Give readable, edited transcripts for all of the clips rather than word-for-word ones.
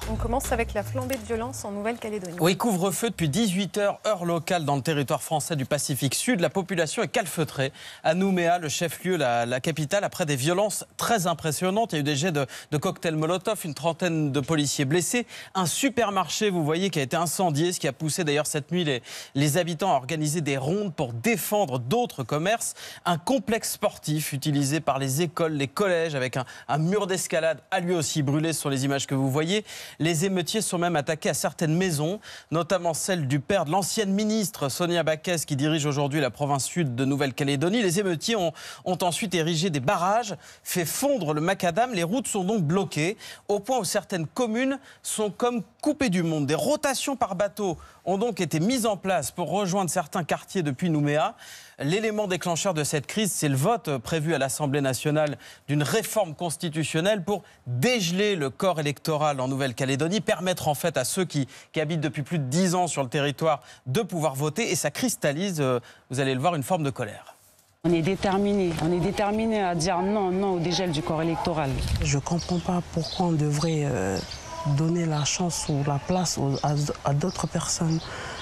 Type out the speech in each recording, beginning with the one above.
On commence avec la flambée de violence en Nouvelle-Calédonie. Oui, couvre-feu depuis 18h, heure locale dans le territoire français du Pacifique Sud. La population est calfeutrée à Nouméa, le chef-lieu, la capitale, après des violences très impressionnantes. Il y a eu des jets de cocktails Molotov, une trentaine de policiers blessés. Un supermarché, vous voyez, qui a été incendié, ce qui a poussé d'ailleurs cette nuit les habitants à organiser des rondes pour défendre d'autres commerces. Un complexe sportif utilisé par les écoles, les collèges, avec un mur d'escalade a lui aussi brûlé sur les images que vous voyez. Les émeutiers sont même attaqués à certaines maisons, notamment celle du père de l'ancienne ministre Sonia Backès qui dirige aujourd'hui la province sud de Nouvelle-Calédonie. Les émeutiers ont ensuite érigé des barrages, fait fondre le macadam. Les routes sont donc bloquées au point où certaines communes sont comme coupées du monde. Des rotations par bateau ont donc été mises en place pour rejoindre certains quartiers depuis Nouméa. L'élément déclencheur de cette crise, c'est le vote prévu à l'Assemblée nationale d'une réforme constitutionnelle pour dégeler le corps électoral en Nouvelle-Calédonie, permettre en fait à ceux qui habitent depuis plus de 10 ans sur le territoire de pouvoir voter. Et ça cristallise, vous allez le voir, une forme de colère. On est déterminé à dire non au dégel du corps électoral. Je ne comprends pas pourquoi on devrait donner la chance ou la place à d'autres personnes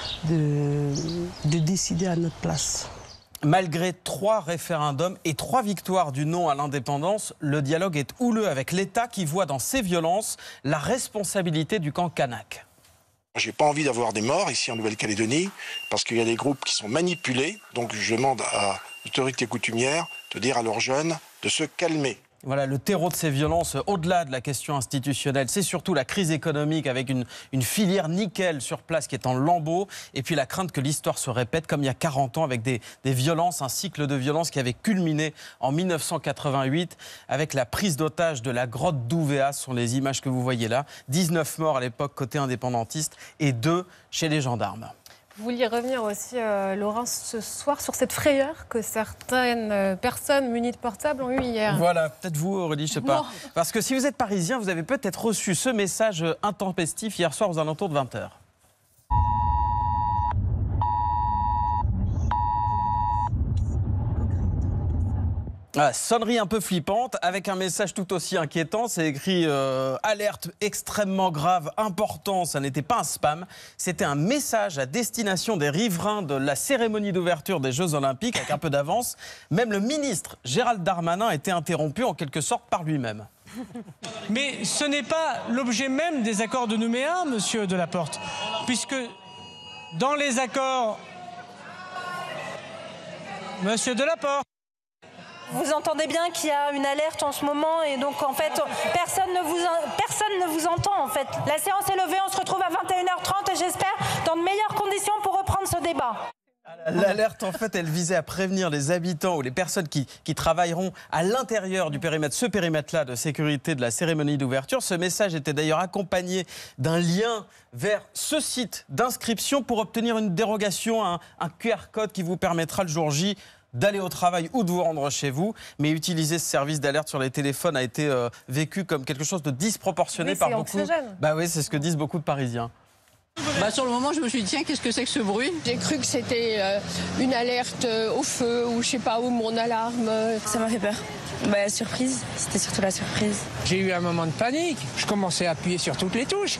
de décider à notre place. Malgré 3 référendums et 3 victoires du non à l'indépendance, le dialogue est houleux avec l'État qui voit dans ces violences la responsabilité du camp kanak. J'ai pas envie d'avoir des morts ici en Nouvelle-Calédonie parce qu'il y a des groupes qui sont manipulés. Donc je demande à l'autorité coutumière de dire à leurs jeunes de se calmer. Voilà, le terreau de ces violences, au-delà de la question institutionnelle, c'est surtout la crise économique avec une filière nickel sur place qui est en lambeaux. Et puis la crainte que l'histoire se répète comme il y a 40 ans avec des violences, un cycle de violences qui avait culminé en 1988 avec la prise d'otage de la grotte d'Ouvéa. Ce sont les images que vous voyez là. 19 morts à l'époque côté indépendantiste et 2 chez les gendarmes. Vous vouliez revenir aussi, Laurent, ce soir sur cette frayeur que certaines personnes munies de portables ont eue hier. Voilà, peut-être vous, Aurélie, je ne sais pas. Parce que si vous êtes parisien, vous avez peut-être reçu ce message intempestif hier soir aux alentours de 20h. Ah, sonnerie un peu flippante avec un message tout aussi inquiétant. C'est écrit alerte extrêmement grave, important. Ça n'était pas un spam. C'était un message à destination des riverains de la cérémonie d'ouverture des Jeux Olympiques avec un peu d'avance. Même le ministre Gérald Darmanin a été interrompu en quelque sorte par lui-même. Mais ce n'est pas l'objet même des accords de Nouméa, monsieur Delaporte, puisque dans les accords, monsieur Delaporte. Vous entendez bien qu'il y a une alerte en ce moment et donc en fait personne ne vous entend en fait. La séance est levée, on se retrouve à 21h30 et j'espère dans de meilleures conditions pour reprendre ce débat. L'alerte, en fait, elle visait à prévenir les habitants ou les personnes qui travailleront à l'intérieur du périmètre, ce périmètre-là de sécurité de la cérémonie d'ouverture. Ce message était d'ailleurs accompagné d'un lien vers ce site d'inscription pour obtenir une dérogation, un QR code qui vous permettra le jour J d'aller au travail ou de vous rendre chez vous. Mais utiliser ce service d'alerte sur les téléphones a été vécu comme quelque chose de disproportionné par beaucoup. Bah oui, c'est ce que disent beaucoup de Parisiens. Sur le moment, je me suis dit, tiens, qu'est-ce que c'est que ce bruit? J'ai cru que c'était une alerte au feu ou je sais pas où, mon alarme. Ça m'a fait peur. Surprise, c'était surtout la surprise. J'ai eu un moment de panique. Je commençais à appuyer sur toutes les touches.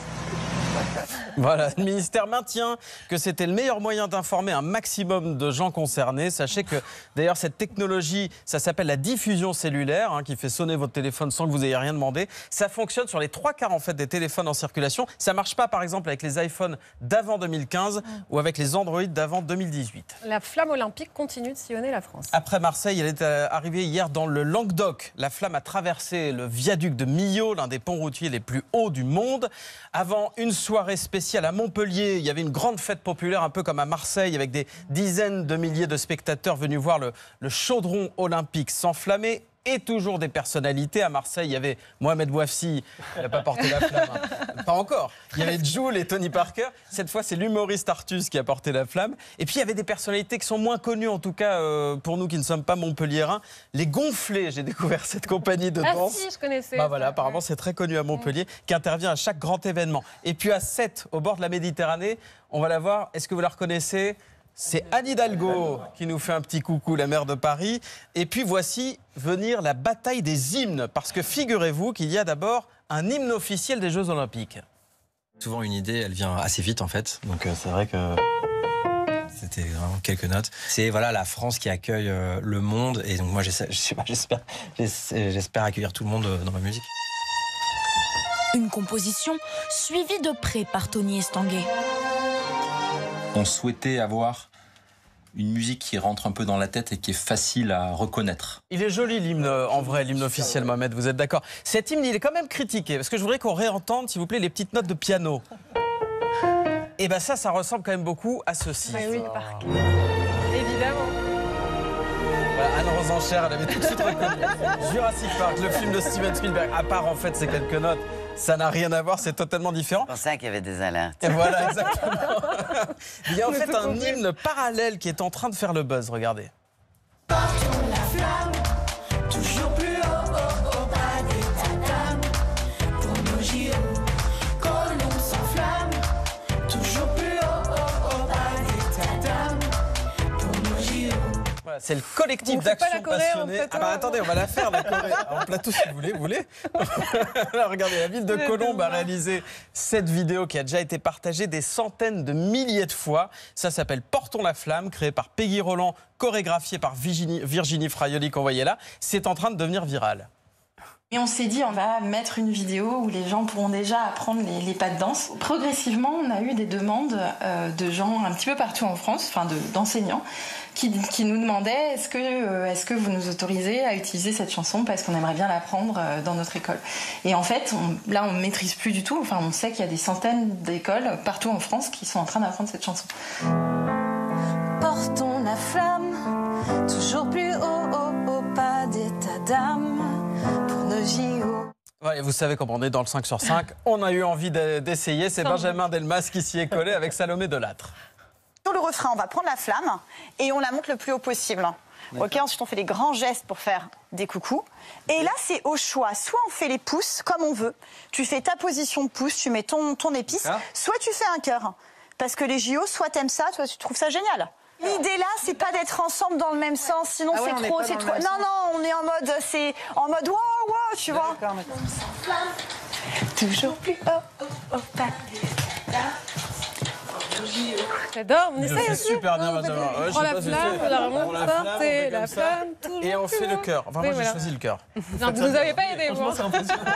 Voilà, le ministère maintient que c'était le meilleur moyen d'informer un maximum de gens concernés. Sachez que d'ailleurs cette technologie, ça s'appelle la diffusion cellulaire, qui fait sonner votre téléphone sans que vous ayez rien demandé. Ça fonctionne sur les 3/4 en fait des téléphones en circulation. Ça marche pas par exemple avec les iPhones d'avant 2015 ou avec les Android d'avant 2018. La flamme olympique continue de sillonner la France. Après Marseille, elle est arrivée hier dans le Languedoc. La flamme a traversé le viaduc de Millau, l'un des ponts routiers les plus hauts du monde. Avant une soirée spéciale à Montpellier, il y avait une grande fête populaire, un peu comme à Marseille, avec des dizaines de milliers de spectateurs venus voir le chaudron olympique s'enflammer. Et toujours des personnalités. À Marseille, il y avait Mohamed Bouafsi, il n'a pas porté la flamme. Pas encore. Il y avait Jul et Tony Parker. Cette fois, c'est l'humoriste Artus qui a porté la flamme. Et puis, il y avait des personnalités qui sont moins connues, en tout cas pour nous qui ne sommes pas montpelliérains. Les Gonflés, j'ai découvert cette compagnie de danse. Ah si, je connaissais. Voilà, apparemment, c'est très connu à Montpellier, qui intervient à chaque grand événement. Et puis à Sète, au bord de la Méditerranée, on va la voir. Est-ce que vous la reconnaissez ? C'est Anne Hidalgo qui nous fait un petit coucou, la maire de Paris. Et puis voici venir la bataille des hymnes. Parce que figurez-vous qu'il y a d'abord un hymne officiel des Jeux Olympiques. Souvent, une idée, elle vient assez vite, en fait. Donc, c'est vrai que c'était vraiment quelques notes. C'est voilà, la France qui accueille le monde. Et donc, moi, j'espère accueillir tout le monde dans ma musique. Une composition suivie de près par Tony Estanguet. On souhaitait avoir une musique qui rentre un peu dans la tête et qui est facile à reconnaître. Il est joli l'hymne, en vrai, l'hymne officiel, Mohamed, vous êtes d'accord? Cet hymne, il est quand même critiqué, parce que je voudrais qu'on réentende, s'il vous plaît, les petites notes de piano. Et bien ça ressemble quand même beaucoup à ceci. Oui, évidemment. Voilà, Anne Rosenchère, elle avait tout de suite reconnu. Jurassic Park, le film de Steven Spielberg, à part en fait ces quelques notes, ça n'a rien à voir, c'est totalement différent. C'est pour ça qu'il y avait des alertes. Et voilà, exactement. Il y a en fait un hymne parallèle qui est en train de faire le buzz, regardez. Portons la flamme, toujours plus haut, bas des tatames, pour nos JO, colons s'enflamme, toujours plus haut, bas des tatames, pour nos JO. Voilà, c'est le collectif d'action passionné. Ah bah attendez, on va la faire la Corée. En plateau si vous voulez. Alors regardez, la ville de Colombes a réalisé cette vidéo qui a déjà été partagée des centaines de milliers de fois. Ça s'appelle Portons la flamme, créé par Peggy Roland, chorégraphié par Virginie Fraioli qu'on voyait là. C'est en train de devenir viral. Et on s'est dit, on va mettre une vidéo où les gens pourront déjà apprendre les pas de danse. Progressivement, on a eu des demandes de gens un petit peu partout en France, enfin d'enseignants, qui nous demandaient est-ce que vous nous autorisez à utiliser cette chanson parce qu'on aimerait bien l'apprendre dans notre école. Et en fait, là, on ne maîtrise plus du tout. Enfin, on sait qu'il y a des centaines d'écoles partout en France qui sont en train d'apprendre cette chanson. Portons la flamme, toujours plus haut, pas d'état d'âme, pour nos JO. Ouais, vous savez, comme on est dans le 5 sur 5, on a eu envie d'essayer. C'est Benjamin Delmas qui s'y est collé avec Salomé Delattre. Sur le refrain, on va prendre la flamme et on la monte le plus haut possible. Ok, ensuite on fait les grands gestes pour faire des coucous. Et là, c'est au choix. Soit on fait les pouces comme on veut. Tu fais ta position de pouce, tu mets ton épice. Soit tu fais un cœur. Parce que les JO, soit t'aimes ça, soit tu trouves ça génial. L'idée là, c'est pas d'être ensemble dans le même sens, sinon c'est trop. Non, on est en mode wow, tu vois. Toujours plus haut, pas J'adore, on essaie aussi. Super bien, Benjamin. On prend la flamme, on la remonte, porter la flamme, toujours. Et on fait le cœur. Enfin, moi, j'ai choisi le cœur. Non, vous nous avez pas aidé, moi. C'est impressionnant.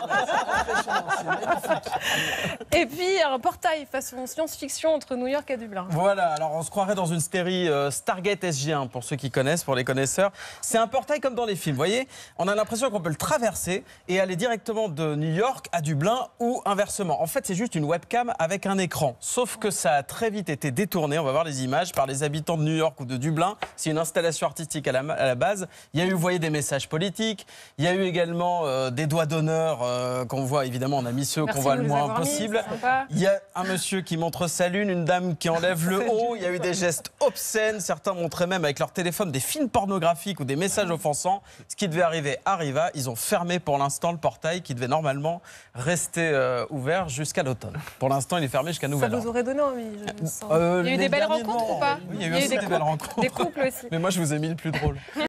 Et puis, un portail façon science-fiction entre New York et Dublin. Voilà, alors on se croirait dans une série Stargate SG1, pour ceux qui connaissent, pour les connaisseurs. C'est un portail comme dans les films, vous voyez. On a l'impression qu'on peut le traverser et aller directement de New York à Dublin ou inversement. En fait, c'est juste une webcam avec un écran. Sauf que ça a très vite été détourné, on va voir les images, par les habitants de New York ou de Dublin. C'est une installation artistique à la base. Il y a eu, vous voyez, des messages politiques. Il y a eu également des doigts d'honneur qu'on voit, évidemment, on a mis ceux qu'on voit le moins possible. Il y a un monsieur qui montre sa lune, une dame qui enlève le haut. Il y a eu des gestes obscènes. Certains montraient même avec leur téléphone des films pornographiques ou des messages offensants. Ce qui devait arriver arriva. Ils ont fermé pour l'instant le portail qui devait normalement rester ouvert jusqu'à l'automne. Pour l'instant, il est fermé jusqu'à nouvel ordre. Ça vous aurait donné envie, je me sens. Il y a eu des belles rencontres ou pas? Oui, il y a eu aussi des belles rencontres. Des couples aussi. Mais moi, je vous ai mis le plus drôle.